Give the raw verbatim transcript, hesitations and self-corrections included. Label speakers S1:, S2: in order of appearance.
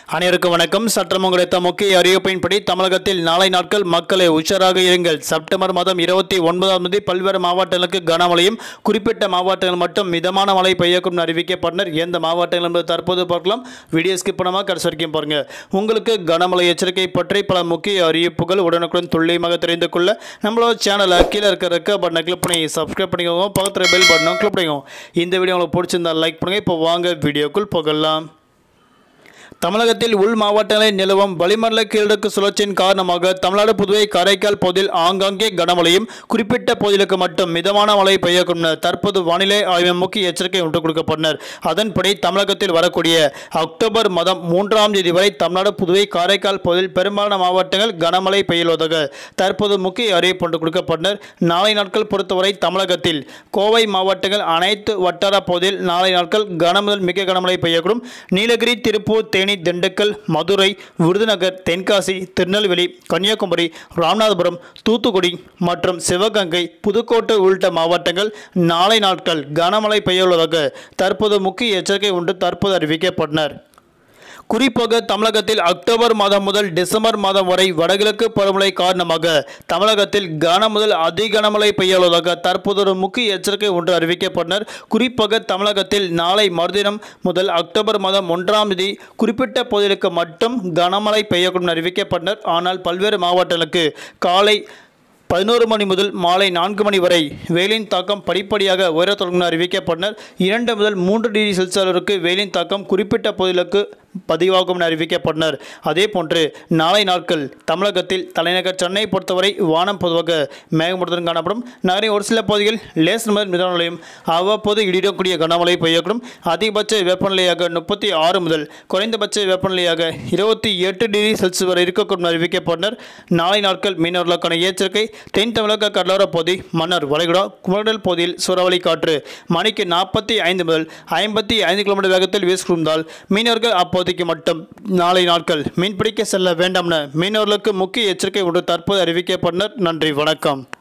S1: அனைவருக்கும் வணக்கம். சற்றம் கிடைத்த முக்கிய அறிவிப்பின்படி தமிழகத்தில் நாளை நாட்கள் மக்களை உஷாராக இருங்கள். செப்டம்பர் மாதம் இருபத்தி ஒன்பதாம் தேதி பல்வேறு மாவட்டங்களுக்கு கனமழையும் குறிப்பிட்ட மாவட்டங்கள் மட்டும் மிதமான மழை பெய்யக்கும் அறிவிக்கப்பட்டனர். எந்த மாவட்டங்கள் என்பது தற்போது பார்க்கலாம். வீடியோ ஸ்கிப் பண்ணாமல் கடைசி வரைக்கும் பாருங்க. உங்களுக்கு கனமழை எச்சரிக்கை பற்றி பல முக்கிய அறிவிப்புகள் உடனுக்குடன் துல்லியமாக தெரிந்து கொள்ள நம்மளோட சேனலை கீழே இருக்க ரெக்க பட்டனை கிளிக் பண்ணி சப்ஸ்கிரைப் பண்ணிக்கோங்க. பக்கத்தில் பெல் பட்டனும் கிளிக் பண்ணிக்கோங்க. இந்த வீடியோ உங்களுக்கு பிடிச்சிருந்தா லைக் பண்ணுங்க. இப்போ வாங்க வீடியோக்குள் போகலாம். தமிழகத்தில் உள் மாவட்டங்களில் நிலவும் வளிமண்டல கீழடுக்கு சுழற்சியின் காரணமாக தமிழ்நாடு, புதுவை, காரைக்கால் பகுதியில் ஆங்காங்கே கனமழையும் குறிப்பிட்ட பகுதிகளுக்கு மட்டும் மிதமான மழை பெய்யக்கும் தற்போது வானிலை ஆய்வு முக்கிய எச்சரிக்கை ஒன்று கொடுக்கப்பட்டனர். அதன்படி தமிழகத்தில் வரக்கூடிய அக்டோபர் மாதம் மூன்றாம் தேதி வரை தமிழ்நாடு, புதுவை, காரைக்கால் பகுதியில் பெரும்பாலான மாவட்டங்கள் கனமழை பெய்யுவதாக தற்போது முக்கிய அறிவிப்பு ஒன்று கொடுக்கப்பட்டனர். நாளை நாட்கள் பொறுத்தவரை தமிழகத்தில் கோவை மாவட்டங்கள் அனைத்து வட்டார பகுதியில் நாளை நாட்கள் கனமுதல் மிக கனமழை பெய்யக்கூடும். நீலகிரி, திருப்பூர், தேனி, திண்டுக்கல், மதுரை, விருதுநகர், தென்காசி, திருநெல்வேலி, கன்னியாகுமரி, ராமநாதபுரம், தூத்துக்குடி மற்றும் சிவகங்கை, புதுக்கோட்டை உள்ளிட்ட மாவட்டங்கள் நாளை நாட்கள் கனமழை பெய்யுள்ளதாக தற்போது முக்கிய எச்சரிக்கை ஒன்று தற்போது அறிவிக்கப்பட்டனர். குறிப்பாக தமிழகத்தில் அக்டோபர் மாதம் முதல் டிசம்பர் மாதம் வரை வடகிழக்கு பருவமழை காரணமாக தமிழகத்தில் கன முதல் அதி கனமழை பெய்யுள்ளதாக தற்போது ஒரு முக்கிய எச்சரிக்கை ஒன்று அறிவிக்கப்பட்டனர். குறிப்பாக தமிழகத்தில் நாளை மறுதினம் முதல் அக்டோபர் மாதம் ஒன்றாம் தேதி குறிப்பிட்ட பகுதிகளுக்கு மட்டும் கனமழை பெய்யக்கூடும் அறிவிக்கப்பட்டனர். ஆனால் பல்வேறு மாவட்டங்களுக்கு காலை பதினோரு மணி முதல் மாலை நான்கு மணி வரை வெயிலின் தாக்கம் படிப்படியாக உயரத் தொடங்கும் அறிவிக்கப்பட்டனர். இரண்டு முதல் மூன்று டிகிரி செல்சியஸ் அளவிற்கு வெயிலின் தாக்கம் குறிப்பிட்ட பகுதிகளுக்கு பதிவாகும் அறிவிக்கப்பட்டனர். அதே போன்று நாளை நாட்கள் தமிழகத்தில் தலைநகர் சென்னை பொறுத்தவரை வானம் பொதுவாக மேகமூட்டத்துடன் காணப்படும். நகரின் ஒரு சில பகுதிகளில் லேசர் முதல் மிதமான மழையும் அவ்வப்போது இடிடக்கூடிய கனமழை பெய்யக்கூடும். அதிகபட்ச வெப்பநிலையாக முப்பத்தி ஆறு முதல் குறைந்தபட்ச வெப்பநிலையாக இருபத்தி எட்டு டிகிரி செல்சியஸ் வரை இருக்கக்கூடும் அறிவிக்கப்பட்டனர். நாளை நாட்கள் மீனவர்களுக்கான எச்சரிக்கை. தென் தமிழக கடலோர பகுதி, மன்னார் வளைகுடா, குமரிக்கடல் பகுதியில் சூறாவளி காற்று மணிக்கு நாற்பத்தி ஐந்து முதல் ஐம்பத்தி ஐந்து கிலோமீட்டர் வேகத்தில் வீசிக்கொண்டால் மீனவர்கள் அப்போதைக்கு மட்டும் நாளை நாட்கள் மீன்பிடிக்க செல்ல வேண்டாம் என மீனவர்களுக்கு முக்கிய எச்சரிக்கை ஒன்று தற்போது அறிவிக்கப்பட்டனர். நன்றி, வணக்கம்.